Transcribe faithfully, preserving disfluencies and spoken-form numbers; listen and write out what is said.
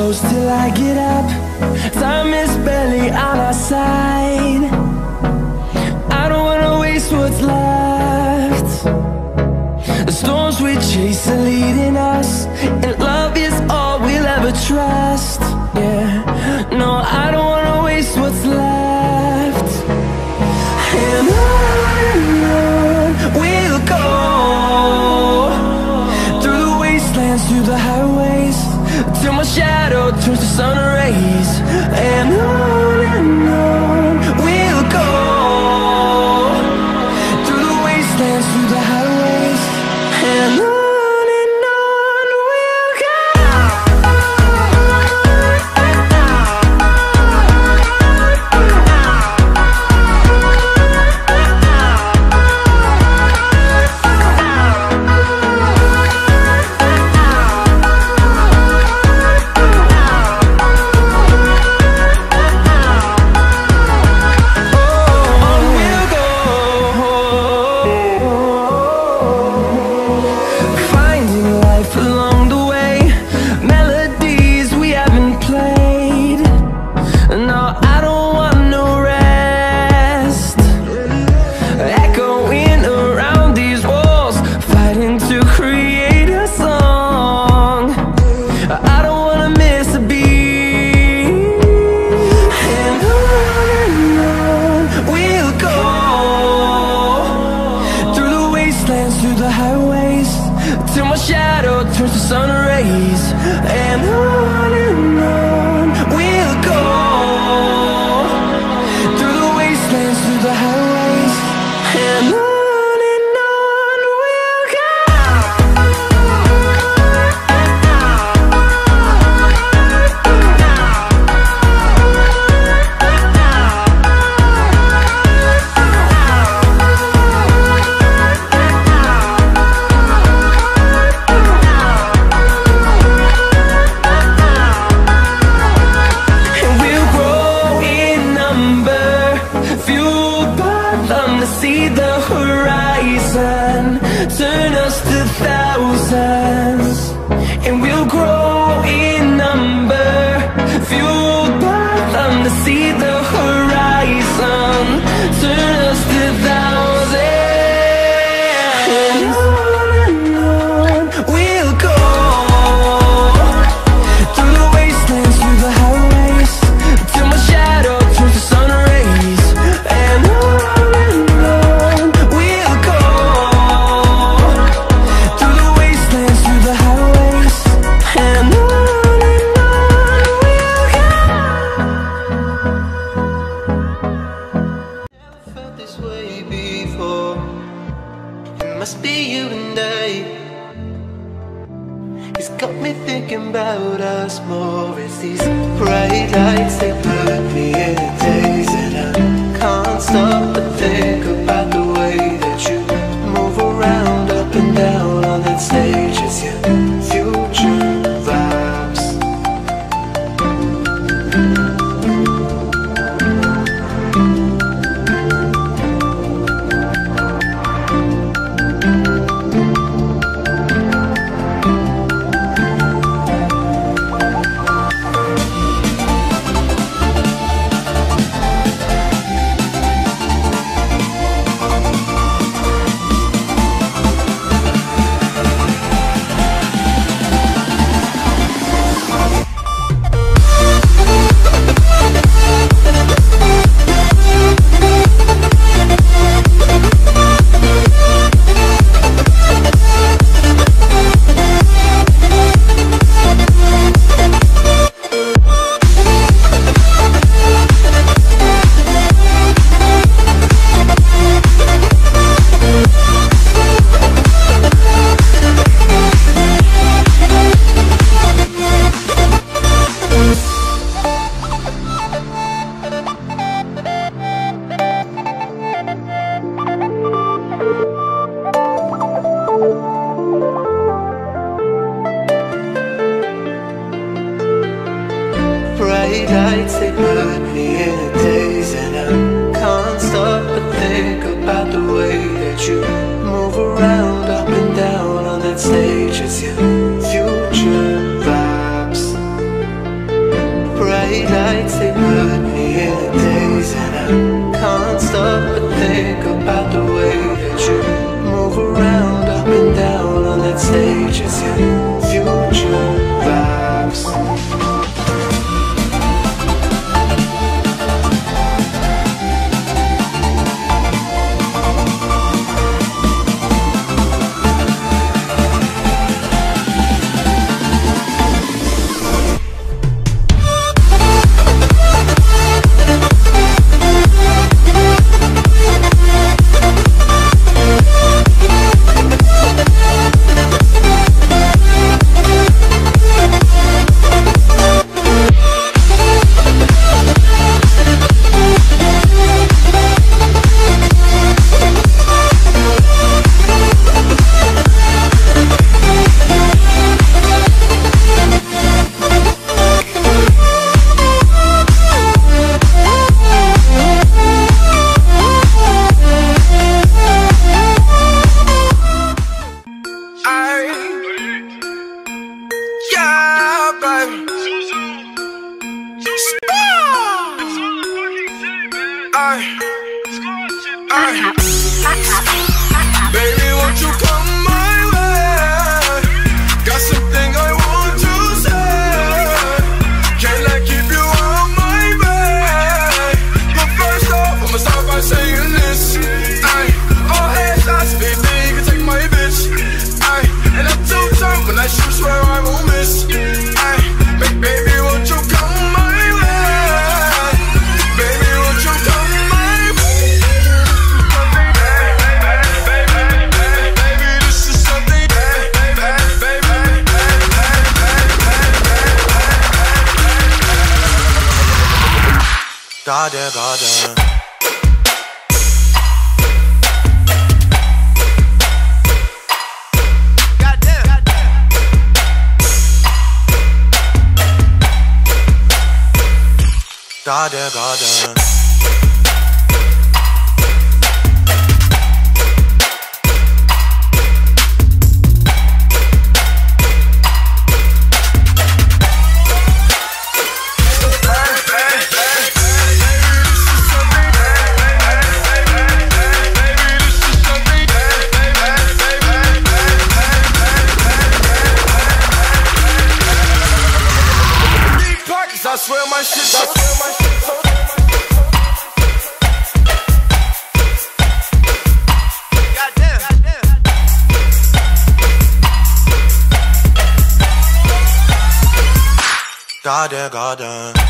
close till I get up. Time is barely on our side. I don't wanna waste what's left. The storms we chase are leading us, and love is all we'll ever trust. Yeah, no, I don't wanna waste what's left. And on and on we'll go, through the wastelands, through the highways, till my shadow turns to sun rays. And on and on we'll go, through the wastelands, through the highways, and on. Through the highways, till my shadow turns to sun rays. And on and on we'll go, through the wastelands, through the highways, and on. See the horizon, turn us to thousands, and we'll grow in number, fueled by them. To see the horizon, turn us to thousands, and on and on we'll go, through the wastelands, through the highways, till my shadow turns to sun rays. And on must be you and I. It's got me thinking about us more. It's these bright lights, they put me in a daze, and I can't stop but think about the way that you move around up and down on that stage. It's your future vibes. Ay, ay. Baby, won't you come my way? Got something I want to say. Can I keep you on my way? But first off, I'ma start by saying this. Ay, all headshots, baby, you can take my bitch. Ay, and I'm too tough when I shoot, swear I won't miss. Ay, baby, won't you come my way? Baby, won't you come my way? Baby, this is something. Goddamn, goddamn. Goddamn, goddamn. I swear my shit, I swear my shit. Goddamn, goddamn.